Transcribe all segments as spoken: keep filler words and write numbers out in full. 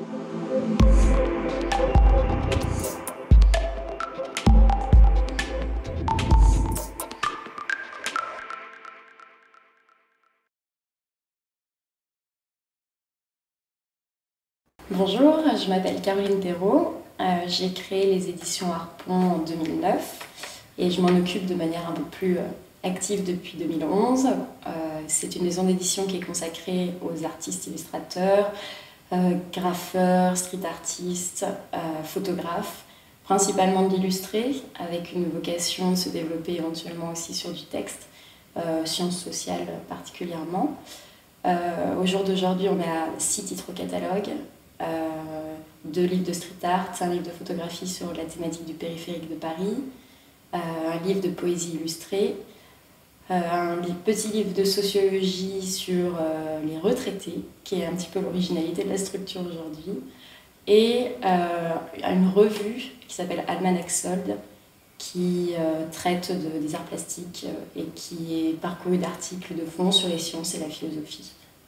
Bonjour, je m'appelle Caroline Perrault, euh, j'ai créé les éditions Harpon en deux mille neuf et je m'en occupe de manière un peu plus euh, active depuis deux mille onze. Euh, c'est une maison d'édition qui est consacrée aux artistes illustrateurs, euh, graffeurs, street artistes, euh, photographes, principalement de l'illustré, avec une vocation de se développer éventuellement aussi sur du texte, euh, sciences sociales particulièrement. Euh, au jour d'aujourd'hui, on a six titres au catalogue. Euh, deux livres de street art, un livre de photographie sur la thématique du périphérique de Paris, euh, un livre de poésie illustrée, euh, un petit livre de sociologie sur euh, les retraités, qui est un petit peu l'originalité de la structure aujourd'hui, et euh, une revue qui s'appelle Almanach Soldes, qui euh, traite de, des arts plastiques euh, et qui est parcouru d'articles de fond sur les sciences et la philosophie.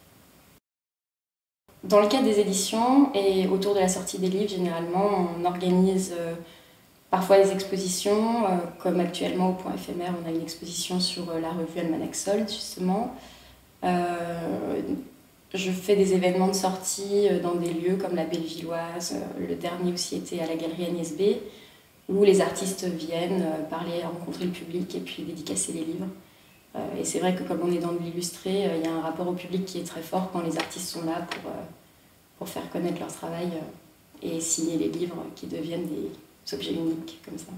Dans le cadre des éditions et autour de la sortie des livres, généralement, on organise euh, parfois des expositions, euh, comme actuellement au Point éphémère, on a une exposition sur euh, la revue Almanach Soldes, justement. Euh, je fais des événements de sortie dans des lieux comme la Bellevilloise, euh, le dernier aussi était à la Galerie Agnès B, où les artistes viennent euh, parler, rencontrer le public et puis dédicacer les livres. Euh, et c'est vrai que comme on est dans de l'illustré, euh, il y a un rapport au public qui est très fort quand les artistes sont là pour, euh, pour faire connaître leur travail euh, et signer les livres qui deviennent des objets uniques comme ça.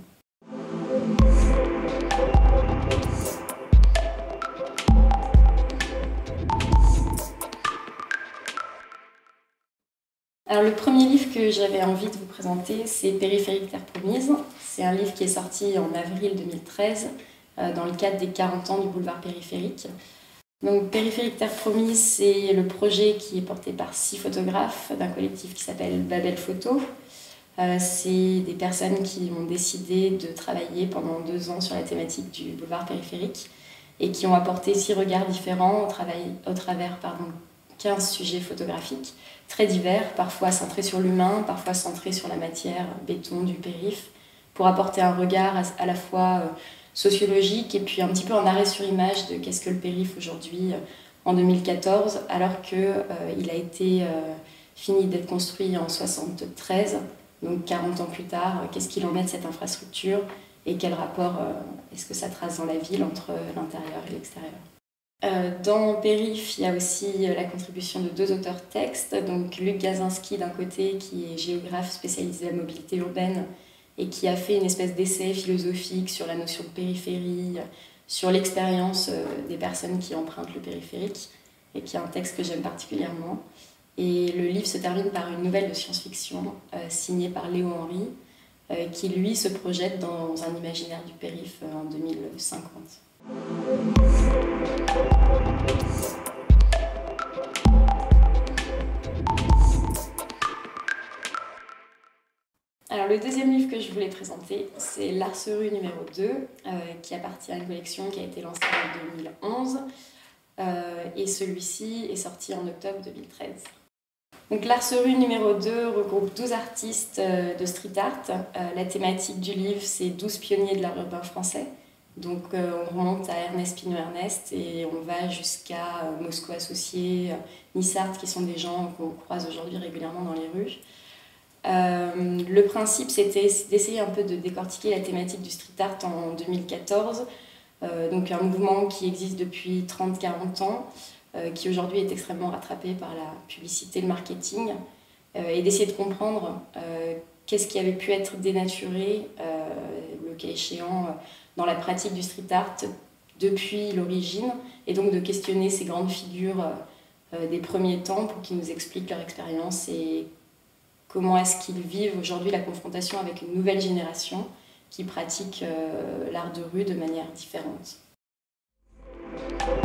Alors le premier livre que j'avais envie de vous présenter, c'est Périphérique Terre Promise. C'est un livre qui est sorti en avril deux mille treize euh, dans le cadre des quarante ans du boulevard périphérique. Donc Périphérique Terre Promise, c'est le projet qui est porté par six photographes d'un collectif qui s'appelle Babel Photo. Euh, c'est des personnes qui ont décidé de travailler pendant deux ans sur la thématique du boulevard périphérique et qui ont apporté six regards différents au, travail, au travers pardon, quinze sujets photographiques très divers, parfois centrés sur l'humain, parfois centrés sur la matière, béton du périph', pour apporter un regard à la fois sociologique et puis un petit peu en arrêt sur image de qu'est-ce que le périph' aujourd'hui en deux mille quatorze, alors qu'il euh, a été euh, fini d'être construit en soixante-treize, donc quarante ans plus tard, qu'est-ce qu'il en est de cette infrastructure et quel rapport euh, est-ce que ça trace dans la ville entre l'intérieur et l'extérieur. Euh, dans Périph', il y a aussi la contribution de deux auteurs textes, donc Luc Gazinski d'un côté, qui est géographe spécialisé à la mobilité urbaine et qui a fait une espèce d'essai philosophique sur la notion de périphérie, sur l'expérience des personnes qui empruntent le périphérique, et qui est un texte que j'aime particulièrement. Et le livre se termine par une nouvelle de science-fiction euh, signée par Léo Henry, euh, qui lui se projette dans un imaginaire du périph' en deux mille cinquante. Alors le deuxième livre que je voulais présenter, c'est L'Arceru numéro deux, euh, qui appartient à une collection qui a été lancée en deux mille onze, euh, et celui-ci est sorti en octobre deux mille treize. Donc L'Arceru numéro deux regroupe douze artistes euh, de street art. Euh, la thématique du livre, c'est douze pionniers de l'art urbain français. Donc euh, on remonte à Ernest Pinault-Ernest et on va jusqu'à euh, Moscou Associé, euh, Nissart, qui sont des gens qu'on croise aujourd'hui régulièrement dans les rues. Euh, le principe, c'était d'essayer un peu de décortiquer la thématique du street art en deux mille quatorze, euh, donc un mouvement qui existe depuis trente à quarante ans, euh, qui aujourd'hui est extrêmement rattrapé par la publicité, le marketing, euh, et d'essayer de comprendre euh, qu'est-ce qui avait pu être dénaturé, euh, le cas échéant, dans la pratique du street art depuis l'origine, et donc de questionner ces grandes figures euh, des premiers temps pour qu'ils nous expliquent leur expérience et comment est-ce qu'ils vivent aujourd'hui la confrontation avec une nouvelle génération qui pratique euh, l'art de rue de manière différente.